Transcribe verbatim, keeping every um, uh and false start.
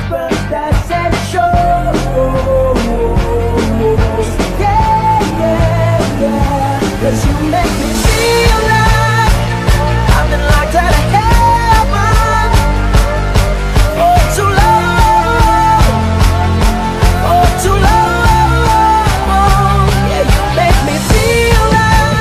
but that's and shows. Yeah, yeah, yeah. 'Cause you make me feel like